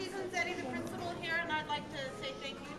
Susan Zetti, the principal here, and I'd like to say thank you